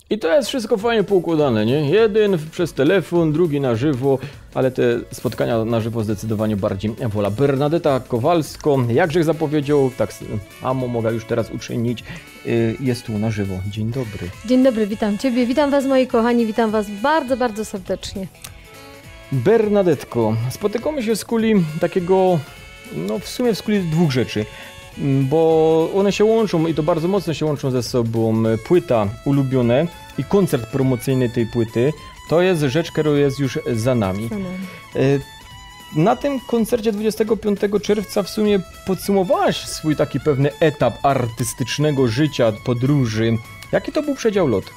I to jest wszystko fajnie poukładane, nie? Jeden przez telefon, drugi na żywo, ale te spotkania na żywo zdecydowanie bardziej wola. Bernadeta Kowalsko, jakżech zapowiedział, tak Amo mogę już teraz uczynić, jest tu na żywo. Dzień dobry. Dzień dobry, witam Ciebie, witam Was moi kochani, witam Was bardzo, bardzo serdecznie. Bernadetko, spotykamy się w skuli takiego, no w sumie w skuli dwóch rzeczy. Bo one się łączą i to bardzo mocno się łączą ze sobą. Płyta Ulubione i koncert promocyjny tej płyty to jest rzecz, która jest już za nami. Na tym koncercie 25 czerwca w sumie podsumowałaś swój taki pewny etap artystycznego życia, podróży. Jaki to był przedział lot?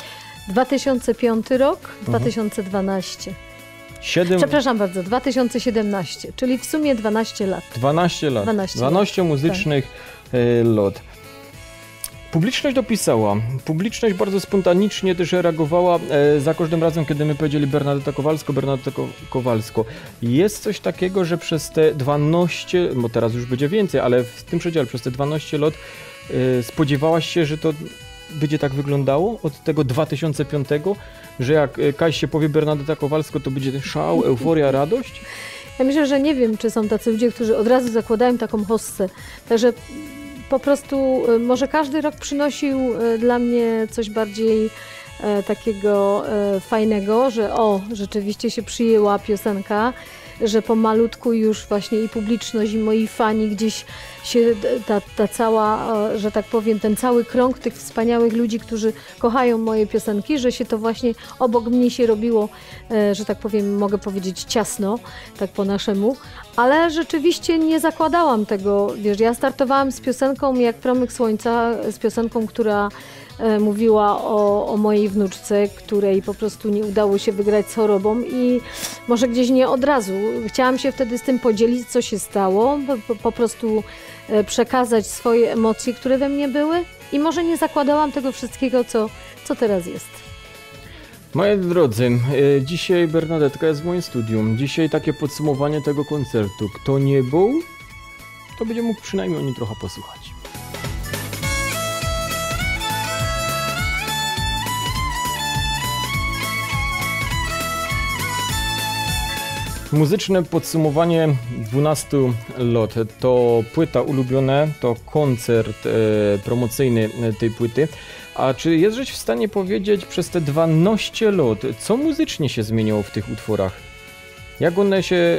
2005 rok, 2012. Przepraszam bardzo, 2017, czyli w sumie 12 lat. 12 lat. 12 muzycznych lat. Publiczność dopisała. Publiczność bardzo spontanicznie też reagowała za każdym razem, kiedy my powiedzieli Bernadeta Kowalsko, Bernadeta Kowalsko. Jest coś takiego, że przez te 12, bo teraz już będzie więcej, ale w tym przedziale przez te 12 lat spodziewałaś się, że to będzie tak wyglądało od tego 2005, że jak Kaś się powie Bernadeta Kowalsko, to będzie szał, euforia, radość? Ja myślę, że nie wiem, czy są tacy ludzie, którzy od razu zakładają taką hossę. Także po prostu może każdy rok przynosił dla mnie coś bardziej takiego fajnego, że rzeczywiście się przyjęła piosenka, że pomalutku już właśnie i publiczność, i moi fani gdzieś się ta cała, że tak powiem, ten cały krąg tych wspaniałych ludzi, którzy kochają moje piosenki, że się to właśnie obok mnie się robiło, że tak powiem, mogę powiedzieć ciasno, tak po naszemu, ale rzeczywiście nie zakładałam tego, wiesz, ja startowałam z piosenką jak Promyk Słońca, z piosenką, która mówiła o mojej wnuczce, której po prostu nie udało się wygrać z chorobą i może gdzieś nie od razu. Chciałam się wtedy z tym podzielić, co się stało, po prostu przekazać swoje emocje, które we mnie były i może nie zakładałam tego wszystkiego, co teraz jest. Moi drodzy, dzisiaj Bernadetka jest w moim studium. Dzisiaj takie podsumowanie tego koncertu. Kto nie był, to będzie mógł przynajmniej o nim trochę posłuchać. Muzyczne podsumowanie 12 lat. To płyta Ulubione, to koncert promocyjny tej płyty. A czy jesteś w stanie powiedzieć przez te 12 lat, co muzycznie się zmieniło w tych utworach? Jak one się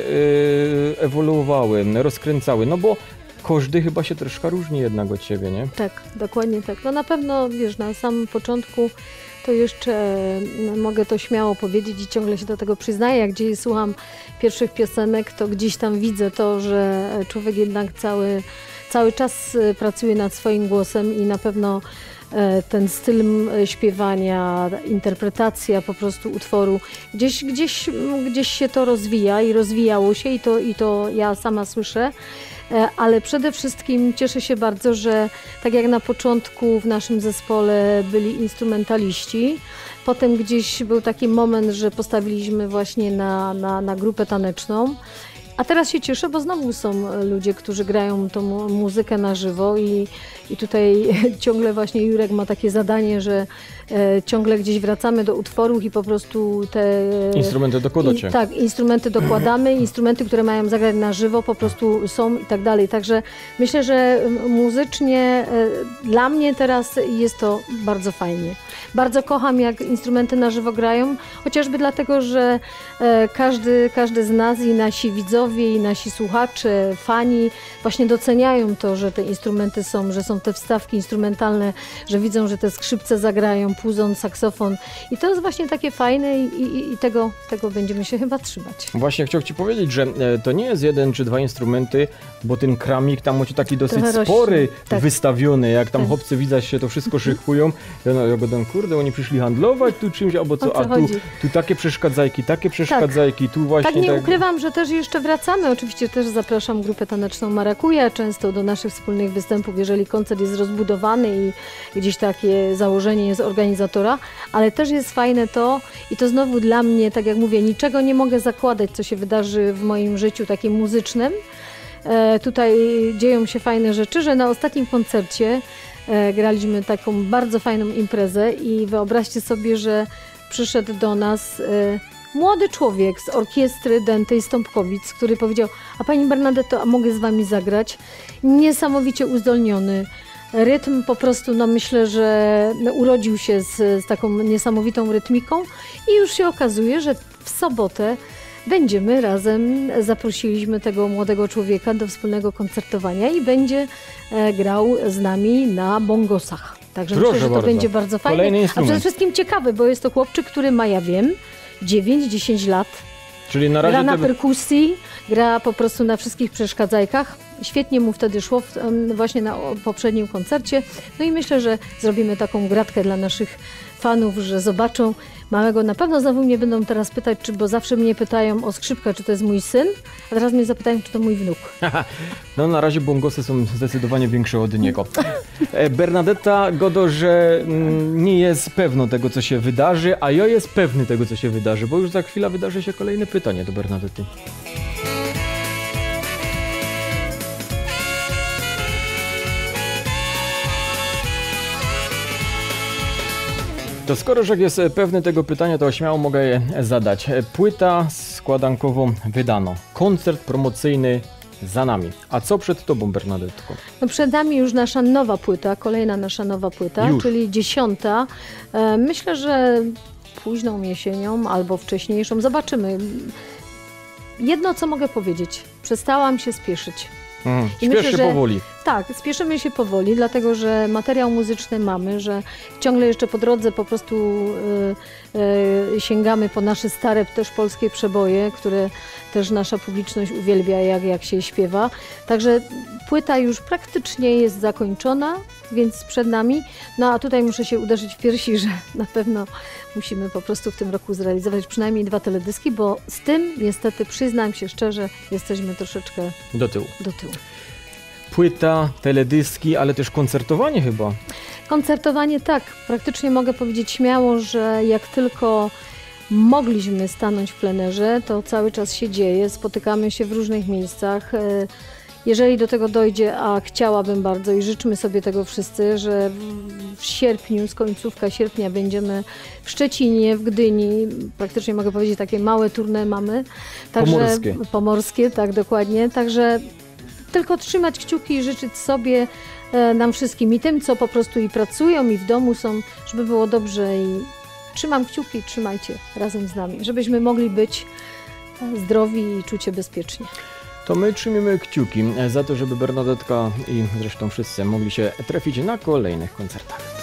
ewoluowały, rozkręcały? No bo każdy chyba się troszkę różni jednak od siebie, nie? Tak, dokładnie tak. No na pewno, wiesz, na samym początku to jeszcze mogę to śmiało powiedzieć i ciągle się do tego przyznaję. Jak gdzieś słucham pierwszych piosenek, to gdzieś tam widzę to, że człowiek jednak cały czas pracuje nad swoim głosem i na pewno ten styl śpiewania, interpretacja po prostu utworu, gdzieś się to rozwija i rozwijało się i to ja sama słyszę. Ale przede wszystkim cieszę się bardzo, że tak jak na początku w naszym zespole byli instrumentaliści, potem gdzieś był taki moment, że postawiliśmy właśnie na grupę taneczną, a teraz się cieszę, bo znowu są ludzie, którzy grają tą muzykę na żywo i tutaj ciągle właśnie Jurek ma takie zadanie, że ciągle gdzieś wracamy do utworów i po prostu te instrumenty dokładacie. Tak, instrumenty dokładamy, instrumenty, które mają zagrać na żywo po prostu są i tak dalej. Także myślę, że muzycznie dla mnie teraz jest to bardzo fajnie. Bardzo kocham, jak instrumenty na żywo grają, chociażby dlatego, że każdy z nas i nasi widzowie, i nasi słuchacze, fani właśnie doceniają to, że te instrumenty są, że są te wstawki instrumentalne, że widzą, że te skrzypce zagrają, puzon, saksofon i to jest właśnie takie fajne i tego będziemy się chyba trzymać. Właśnie chciałem Ci powiedzieć, że to nie jest jeden czy dwa instrumenty, bo ten kramik tam macie taki dosyć spory, tak, wystawiony, jak tam chłopcy widać się to wszystko szykują. Ja gadam, kurde, oni przyszli handlować tu czymś, albo co, a tu takie przeszkadzajki, tu właśnie... Tak, nie ukrywam, że też jeszcze wracamy, oczywiście też zapraszam grupę taneczną Marakuja często do naszych wspólnych występów, jeżeli koncert jest rozbudowany i gdzieś takie założenie jest organizatora, ale też jest fajne to i to znowu dla mnie, tak jak mówię, niczego nie mogę zakładać, co się wydarzy w moim życiu takim muzycznym. Tutaj dzieją się fajne rzeczy, że na ostatnim koncercie graliśmy taką bardzo fajną imprezę i wyobraźcie sobie, że przyszedł do nas młody człowiek z orkiestry Dętej Stąpkowic, który powiedział: a pani Bernadetto, a mogę z wami zagrać? Niesamowicie uzdolniony. Rytm po prostu, no myślę, że urodził się z taką niesamowitą rytmiką i już się okazuje, że w sobotę będziemy razem, zaprosiliśmy tego młodego człowieka do wspólnego koncertowania i będzie grał z nami na bongosach. Także myślę, że to będzie bardzo fajne, a przede wszystkim ciekawy, bo jest to chłopczyk, który ma, ja wiem, 9-10 lat. Czyli na razie gra na perkusji, gra po prostu na wszystkich przeszkadzajkach. Świetnie mu wtedy szło właśnie na poprzednim koncercie. No i myślę, że zrobimy taką gratkę dla naszych fanów, że zobaczą małego. Na pewno znowu mnie będą teraz pytać, bo zawsze mnie pytają o skrzypka, czy to jest mój syn, a teraz mnie zapytają, czy to mój wnuk. No na razie bongosy są zdecydowanie większe od niego. Bernadetta Godo, że nie jest pewno tego, co się wydarzy, a ja jest pewny tego, co się wydarzy, bo już za chwilę wydarzy się kolejne pytanie do Bernadetty. To skoro że jest pewny tego pytania, to śmiało mogę je zadać. Płyta składankowo wydano. Koncert promocyjny za nami. A co przed tobą, Bernadetko? No przed nami już nasza nowa płyta, kolejna nasza nowa płyta, czyli 10. Myślę, że późną jesienią albo wcześniejszą. Zobaczymy. Jedno, co mogę powiedzieć. Przestałam się spieszyć. Śpiesz się powoli. Tak, spieszymy się powoli, dlatego że materiał muzyczny mamy, że ciągle jeszcze po drodze po prostu sięgamy po nasze stare też polskie przeboje, które też nasza publiczność uwielbia, jak się śpiewa. Także płyta już praktycznie jest zakończona, więc przed nami. No a tutaj muszę się uderzyć w piersi, że na pewno musimy po prostu w tym roku zrealizować przynajmniej 2 teledyski, bo z tym niestety, przyznam się szczerze, jesteśmy troszeczkę do tyłu. Płyta, teledyski, ale też koncertowanie chyba. Koncertowanie tak. Praktycznie mogę powiedzieć śmiało, że jak tylko mogliśmy stanąć w plenerze, to cały czas się dzieje. Spotykamy się w różnych miejscach. Jeżeli do tego dojdzie, a chciałabym bardzo i życzymy sobie tego wszyscy, że w sierpniu, końcówka sierpnia będziemy w Szczecinie, w Gdyni, praktycznie mogę powiedzieć takie małe tournée mamy. Także, pomorskie, tak dokładnie. Także tylko trzymać kciuki i życzyć sobie, nam wszystkim i tym, co po prostu i pracują i w domu są, żeby było dobrze i trzymam kciuki, trzymajcie razem z nami, żebyśmy mogli być zdrowi i czuć się bezpiecznie. To my trzymamy kciuki za to, żeby Bernadetka i zresztą wszyscy mogli się trafić na kolejnych koncertach.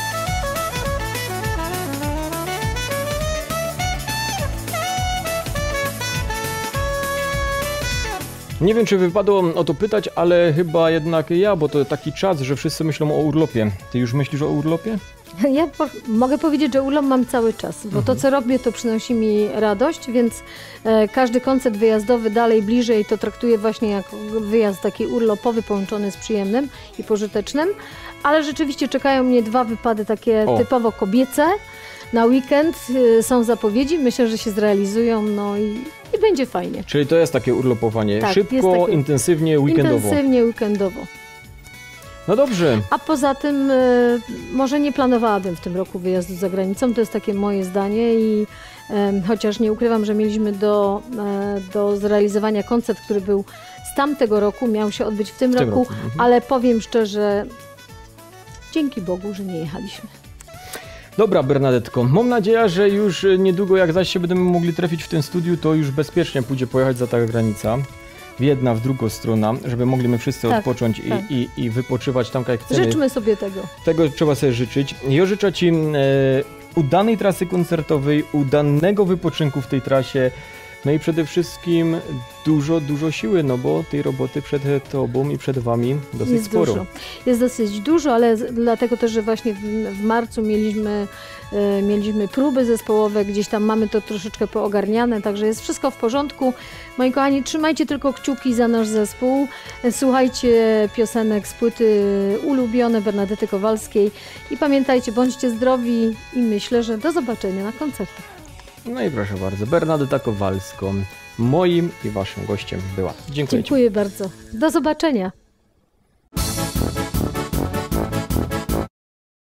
Nie wiem, czy wypadło o to pytać, ale chyba jednak ja, bo to taki czas, że wszyscy myślą o urlopie. Ty już myślisz o urlopie? Ja mogę powiedzieć, że urlop mam cały czas, bo to, co robię, to przynosi mi radość, więc każdy koncert wyjazdowy dalej, bliżej to traktuję właśnie jak wyjazd taki urlopowy, połączony z przyjemnym i pożytecznym, ale rzeczywiście czekają mnie 2 wypady takie typowo kobiece. Na weekend są zapowiedzi, myślę, że się zrealizują, no i będzie fajnie. Czyli to jest takie urlopowanie, tak, szybko, takie intensywnie, weekendowo. Intensywnie, weekendowo. No dobrze. A poza tym może nie planowałabym w tym roku wyjazdu za granicą, to jest takie moje zdanie i chociaż nie ukrywam, że mieliśmy do zrealizowania koncert, który był z tamtego roku, miał się odbyć w tym roku. Ale powiem szczerze, dzięki Bogu, że nie jechaliśmy. Dobra, Bernadetko, mam nadzieję, że już niedługo, jak zaś się będziemy mogli trafić w tym studiu, to już bezpiecznie pójdzie pojechać za ta granica. W jedna, w drugą stronę, żeby mogli my wszyscy odpocząć i wypoczywać tam, jak chcemy. Życzmy sobie tego. Tego trzeba sobie życzyć. Ja życzę Ci udanej trasy koncertowej, udanego wypoczynku w tej trasie, no i przede wszystkim dużo siły, no bo tej roboty przed Tobą i przed Wami dosyć jest sporo. Dużo. Jest dosyć dużo, ale dlatego też, że właśnie w marcu mieliśmy próby zespołowe, gdzieś tam mamy to troszeczkę poogarniane, także jest wszystko w porządku. Moi kochani, trzymajcie tylko kciuki za nasz zespół, słuchajcie piosenek z płyty ulubione Bernadety Kowalskiej i pamiętajcie, bądźcie zdrowi i myślę, że do zobaczenia na koncertach. No i proszę bardzo, Bernadeta Kowalską moim i Waszym gościem była. Dziękuję bardzo. Do zobaczenia.